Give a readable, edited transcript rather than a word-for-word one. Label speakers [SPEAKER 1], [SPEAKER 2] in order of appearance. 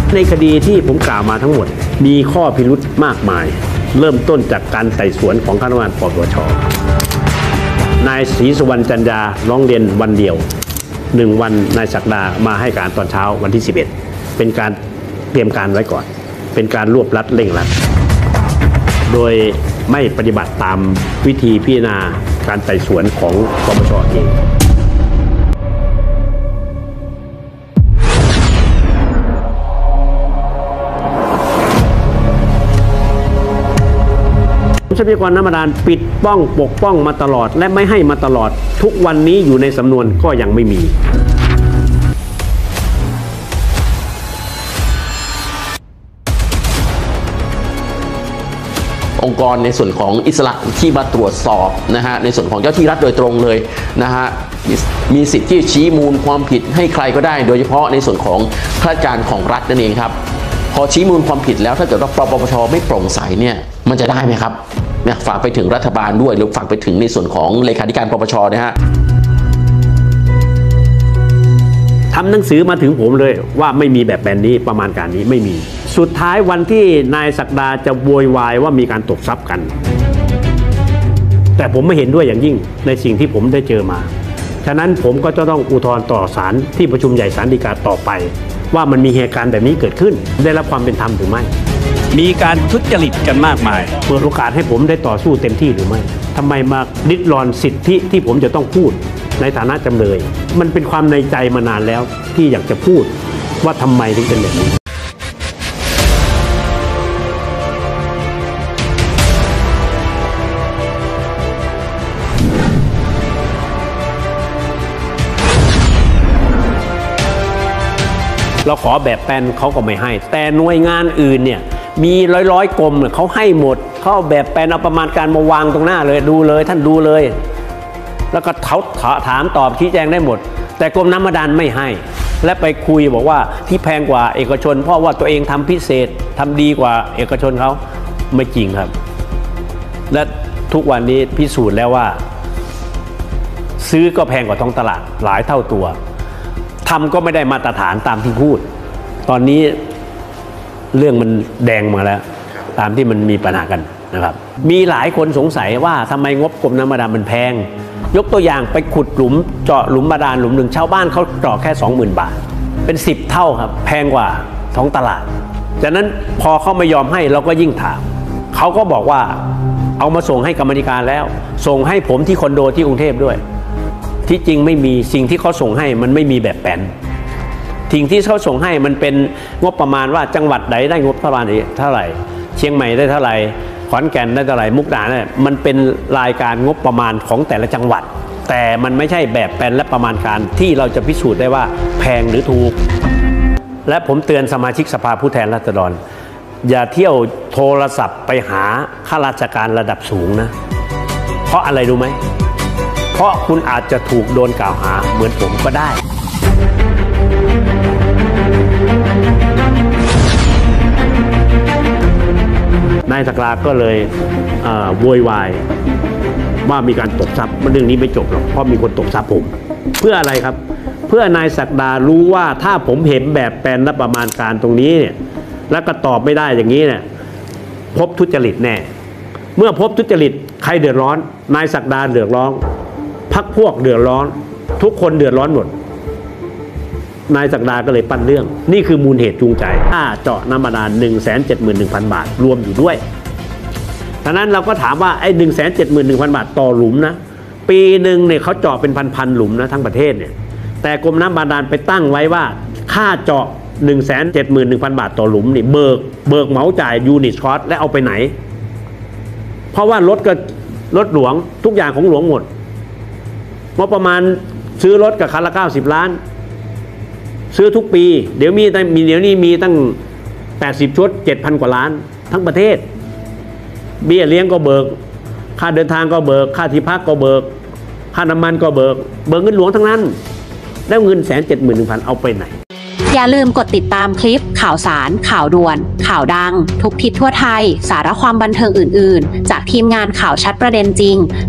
[SPEAKER 1] ในคดีที่ผมกล่าวมาทั้งหมดมีข้อพิรุธมากมายเริ่มต้นจากการไต่สวนของคณะกรรมการปปช.นายศรีสุวรรณจันยาร้องเรียนวันเดียว1 วันนายศักดามาให้การตอนเช้าวันที่11เป็นการเตรียมการไว้ก่อนเป็นการรวบรัดเร่งรัดโดยไม่ปฏิบัติตามวิธีพิจารณาการไต่สวนของปปช.เองทรัพยากรน้ำบาดาลปิดป้องปกป้องมาตลอดและไม่ให้มาตลอดทุกวันนี้อยู่ในสำนวนก็ยังไม่มี
[SPEAKER 2] องค์กรในส่วนของอิสระที่มาตรวจสอบนะฮะในส่วนของเจ้าที่รัฐโดยตรงเลยนะฮะมีสิทธิ์ที่ชี้มูลความผิดให้ใครก็ได้โดยเฉพาะในส่วนของข้าราชการของรัฐนั่นเองครับพอชี้มูลความผิดแล้วถ้าเกิดว่าปปชไม่โปร่งใสเนี่ยมันจะได้ไหมครับเนี่ยฝากไปถึงรัฐบาลด้วยหรือฝากไปถึงในส่วนของเลขาธิการปปชนะฮะ
[SPEAKER 1] ทำหนังสือมาถึงผมเลยว่าไม่มีแบบนี้ประมาณการนี้ไม่มีสุดท้ายวันที่นายศักดาจะโวยวายว่ามีการตกทรัพย์กันแต่ผมไม่เห็นด้วยอย่างยิ่งในสิ่งที่ผมได้เจอมาฉะนั้นผมก็จะต้องอุทธรณ์ต่อศาลที่ประชุมใหญ่ศาลฎีกาต่อไปว่ามันมีเหตุการณ์แบบนี้เกิดขึ้นได้รับความเป็นธรรมหรือไม่
[SPEAKER 3] มีการทุจริตกันมากมาย
[SPEAKER 1] เปิดโอกาสให้ผมได้ต่อสู้เต็มที่หรือไม่ทำไมมาริดรอนสิทธิที่ผมจะต้องพูดในฐานะจำเลยมันเป็นความในใจมานานแล้วที่อยากจะพูดว่าทำไมถึงเป็นแบบนี้เราขอแบบแปลนเขาก็ไม่ให้แต่หน่วยงานอื่นเนี่ยมีร้อยกรมเขาให้หมดเขาแบบแปลนเอาประมาณการมาวางตรงหน้าเลยดูเลยท่านดูเลยแล้วก็เขาถามตอบชี้แจงได้หมดแต่กรมน้ำบาดาลไม่ให้และไปคุยบอกว่าที่แพงกว่าเอกชนเพราะว่าตัวเองทำพิเศษทำดีกว่าเอกชนเขาไม่จริงครับและทุกวันนี้พิสูจน์แล้วว่าซื้อก็แพงกว่าท้องตลาดหลายเท่าตัวทำก็ไม่ได้มาตรฐานตามที่พูดตอนนี้เรื่องมันแดงมาแล้วตามที่มันมีปัญหากันนะครับมีหลายคนสงสัยว่าทำไมงบกรมน้ำบาดาลมันแพงยกตัวอย่างไปขุดหลุมเจาะหลุมบาดาลหลุมหนึ่งชาวบ้านเขาเจาะแค่ 20,000 บาทเป็น10 เท่าครับแพงกว่าท้องตลาดจากนั้นพอเขาไม่ยอมให้เราก็ยิ่งถามเขาก็บอกว่าเอามาส่งให้กรรมการแล้วส่งให้ผมที่คอนโดที่กรุงเทพด้วยที่จริงไม่มีสิ่งที่เขาส่งให้มันไม่มีแบบแผนสิ่งที่เขาส่งให้มันเป็นงบประมาณว่าจังหวัดใดได้งบประมาณเท่าไหร่เชียงใหม่ได้เท่าไหร่ขอนแก่นได้เท่าไหร่มุกดาหารเนี่ยมันเป็นรายการงบประมาณของแต่ละจังหวัดแต่มันไม่ใช่แบบแผนและประมาณการที่เราจะพิสูจน์ได้ว่าแพงหรือถูกและผมเตือนสมาชิกสภาผู้แทนราษฎรอย่าเที่ยวโทรศัพท์ไปหาข้าราชการระดับสูงนะเพราะอะไรรู้ไหมเพราะคุณอาจจะถูกโดนกล่าวหาเหมือนผมก็ได้นายศักดาก็เลยโวยวายว่ามีการตกทรัพย์เรื่องนี้ไม่จบหรอกเพราะมีคนตกทรัพย์ผมเพื่ออะไรครับเพื่อนายศักดารู้ว่าถ้าผมเห็นแบบแปลนและประมาณการตรงนี้เนี่ยแล้วก็ตอบไม่ได้อย่างนี้เนี่ยพบทุจริตแน่เมื่อพบทุจริตใครเดือดร้อนนายศักดาเดือดร้อนพรรคพวกเดือดร้อนทุกคนเดือดร้อนหมดนายศักดาก็เลยปั้นเรื่องนี่คือมูลเหตุจูงใจค่าเจาะน้ำบาดาล 171,000 บาทรวมอยู่ด้วยฉะนั้นเราก็ถามว่าไอ้ 171,000 บาทต่อหลุมนะปีหนึ่งเนี่ยเขาเจาะเป็นพันหลุมนะทั้งประเทศเนี่ยแต่กรมน้ำบาดาลไปตั้งไว้ว่าค่าเจาะ 171,000 บาทต่อหลุมนี่เบิกเหมาจ่ายยูนิตคอสและเอาไปไหนเพราะว่ารถก็รถหลวงทุกอย่างของหลวงหมดงบประมาณซื้อรถกับคันละ90 ล้านซื้อทุกปีเดี๋ยวนี้มีตั้ง80 ชุด 7,000 กว่าล้านทั้งประเทศเบี้ยเลี้ยงก็เบิกค่าเดินทางก็เบิกค่าที่พักก็เบิกค่าน้ำมันก็เบิกเงินหลวงทั้งนั้นแล้วเงิน 171,000 เอาไปไหน
[SPEAKER 4] อย่าลืมกดติดตามคลิปข่าวสารข่าวด่วนข่าวดังทุกทิศทั่วไทยสาระความบันเทิงอื่นๆจากทีมงานข่าวชัดประเด็นจริง